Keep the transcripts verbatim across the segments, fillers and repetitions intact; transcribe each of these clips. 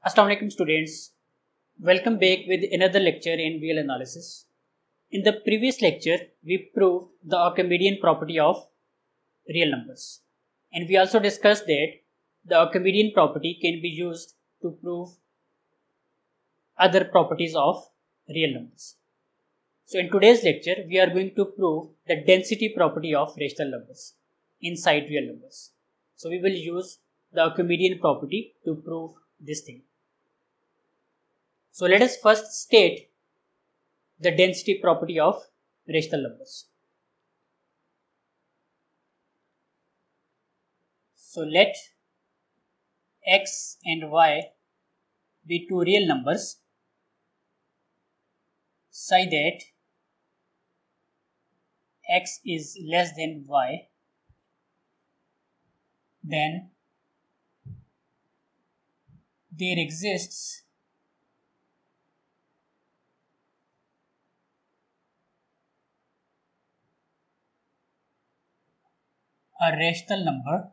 Assalamu alaikum students. Welcome back with another lecture in real analysis. In the previous lecture, we proved the Archimedean property of real numbers. And we also discussed that the Archimedean property can be used to prove other properties of real numbers. So in today's lecture, we are going to prove the density property of rational numbers inside real numbers. So we will use the Archimedean property to prove this thing. So let us first state the density property of rational numbers. So let x and y be two real numbers such that x is less than y, then there exists a rational number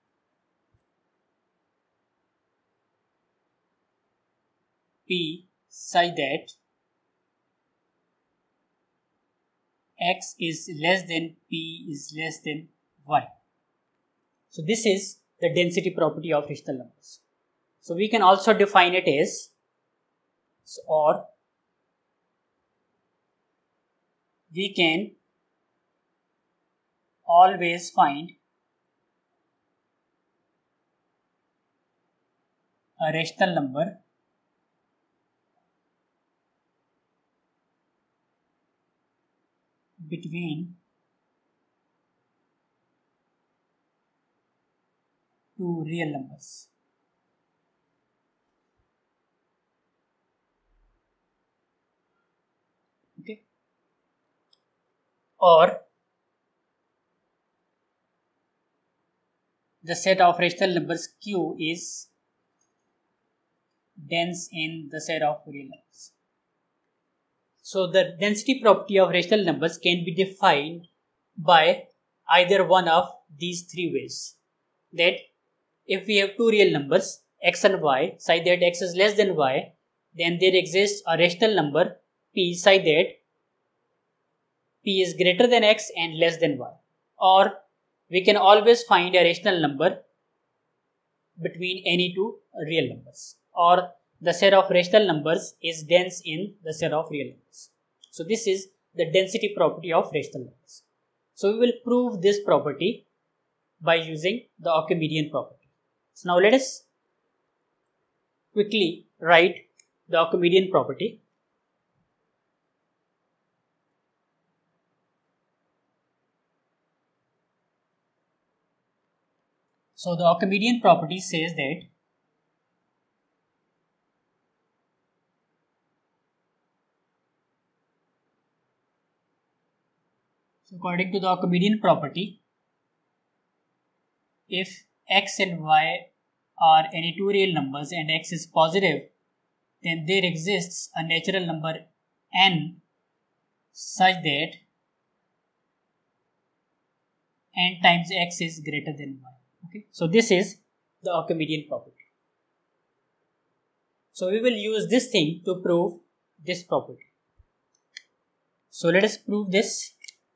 p such that x is less than p is less than y. So this is the density property of rational numbers. So we can also define it as so or we can always find a rational number between two real numbers. Okay. Or the set of rational numbers Q is dense in the set of real numbers. So the density property of rational numbers can be defined by either one of these three ways. That if we have two real numbers x and y such that x is less than y, then there exists a rational number p such that p is greater than x and less than y. Or we can always find a rational number between any two real numbers, or the set of rational numbers is dense in the set of real numbers. So this is the density property of rational numbers. So we will prove this property by using the Archimedean property. So now let us quickly write the Archimedean property. So the Archimedean property says that so according to the Archimedean property, if x and y are any two real numbers and x is positive, then there exists a natural number n such that n times x is greater than y. Okay, so this is the Archimedean property. So we will use this thing to prove this property. So let us prove this.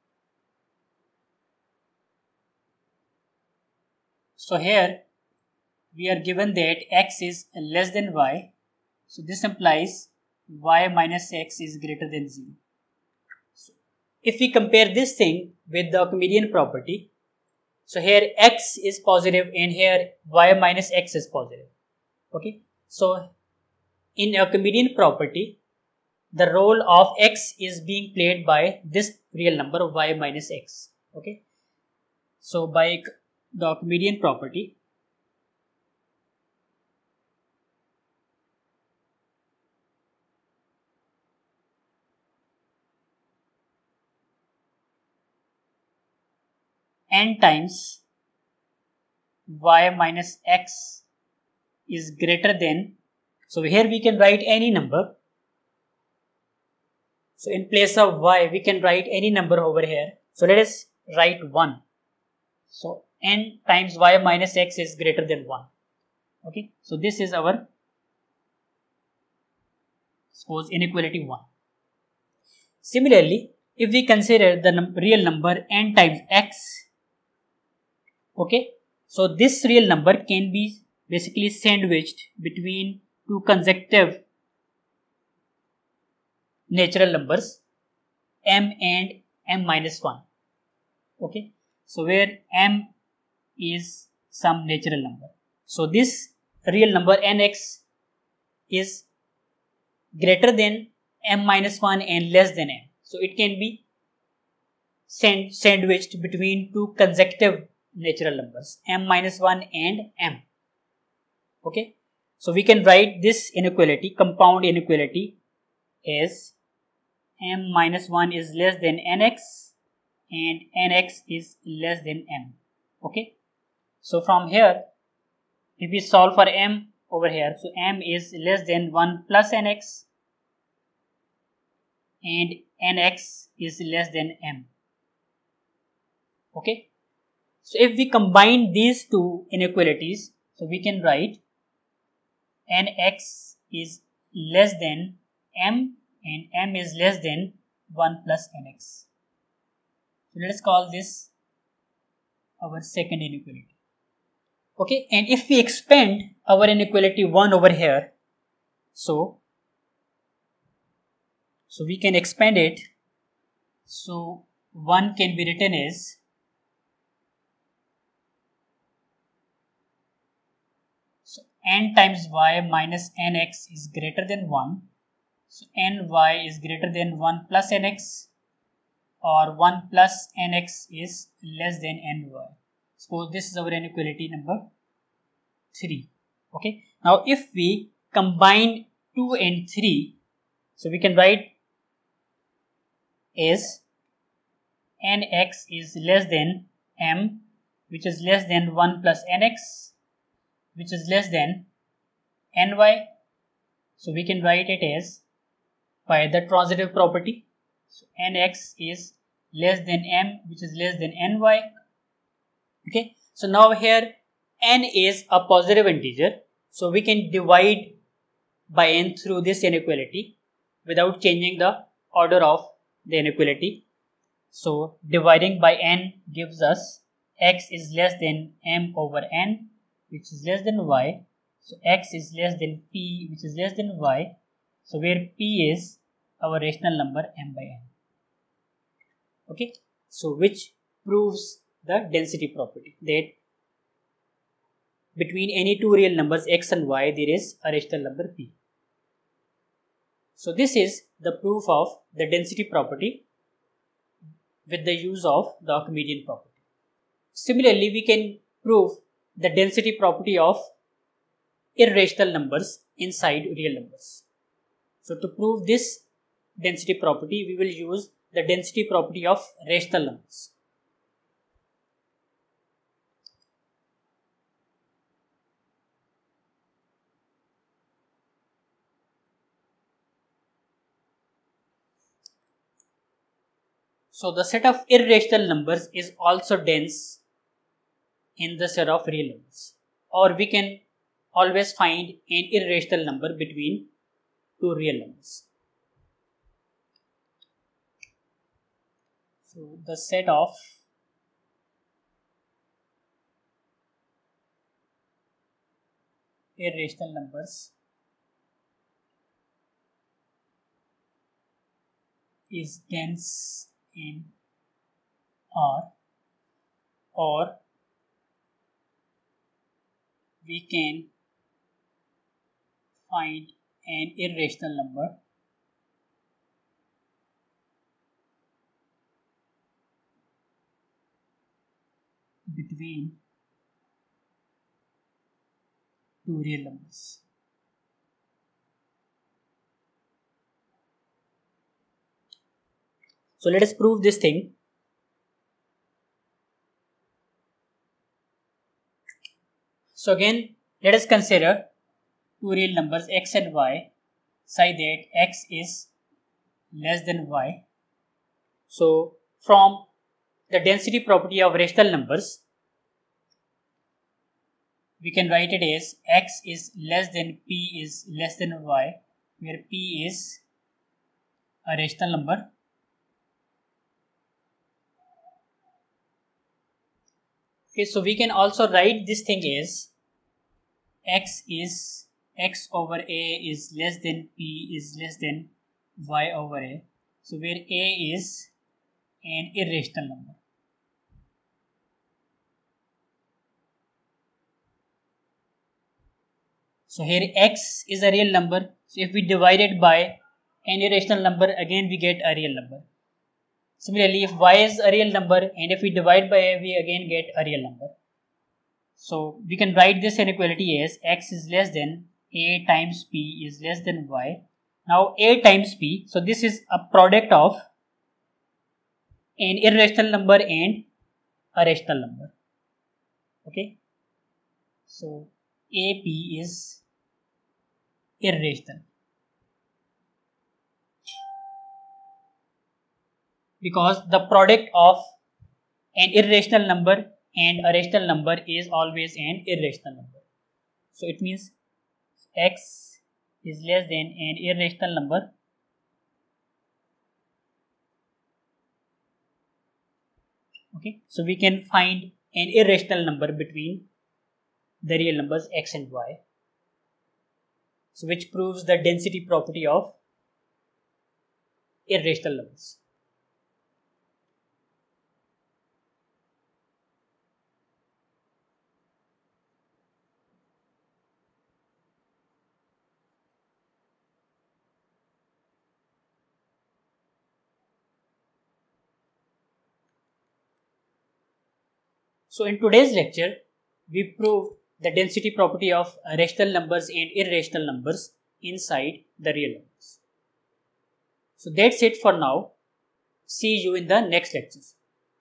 So here we are given that x is less than y. So this implies y minus x is greater than zero. So if we compare this thing with the Archimedean property, so here x is positive and here y minus x is positive. Okay. So in Archimedean property, the role of x is being played by this real number y minus x. Okay. So by the Archimedean property, n times y minus x is greater than, so here we can write any number. So in place of y, we can write any number over here. So let us write one. So n times y minus x is greater than one. Okay, so this is our Suppose inequality one. Similarly, if we consider the num real number n times x, okay, so this real number can be basically sandwiched between two consecutive natural numbers m and m minus one. Okay, so where m is some natural number. So this real number nx is greater than m minus one and less than m. So it can be sand sandwiched between two consecutive natural numbers m minus one and m. Okay, so we can write this inequality, compound inequality, as m minus one is less than nx and nx is less than m. Okay, so from here, if we solve for m over here, so m is less than one plus nx and nx is less than m. Okay, so if we combine these two inequalities, so we can write nx is less than m and m is less than one plus nx. So let us call this our second inequality. Okay, and if we expand our inequality one over here, so so we can expand it. So one can be written as so n times y minus nx is greater than one. So ny is greater than one plus nx, or one plus nx is less than ny. Suppose this is our inequality number three. Okay, now if we combine two and three, so we can write as nx is less than m, which is less than one plus nx, which is less than ny. So we can write it as by the transitive property. So nx is less than m, which is less than ny. Okay, so now here n is a positive integer, so we can divide by n through this inequality without changing the order of the inequality. So dividing by n gives us x is less than m over n, which is less than y. So x is less than p, which is less than y. So where p is our rational number m by n. Okay, so which proves the density property that between any two real numbers x and y there is a rational number p. So this is the proof of the density property with the use of the Archimedean property. Similarly, we can prove the density property of irrational numbers inside real numbers. So to prove this density property, we will use the density property of rational numbers. So the set of irrational numbers is also dense in the set of real numbers, or we can always find an irrational number between two real numbers. So the set of irrational numbers is dense in R, or we can find an irrational number between two real numbers. So let us prove this thing. So again, let us consider two real numbers x and y, such that x is less than y. So from the density property of rational numbers, we can write it as x is less than p is less than y, where P is a rational number. Okay, so we can also write this thing as x is x over a is less than p is less than y over a. So where a is an irrational number. So here x is a real number. So if we divide it by an irrational number, again we get a real number. Similarly, if y is a real number and if we divide by a, we again get a real number. So we can write this inequality as x is less than a times p is less than y. Now a times p, so this is a product of an irrational number and a rational number. Okay. So ap is irrational because the product of an irrational number and a rational number is always an irrational number. So it means x is less than an irrational number okay. So we can find an irrational number between the real numbers x and y. So which proves the density property of irrational numbers. So in today's lecture, we proved the density property of rational numbers and irrational numbers inside the real numbers. So that's it for now. See you in the next lectures.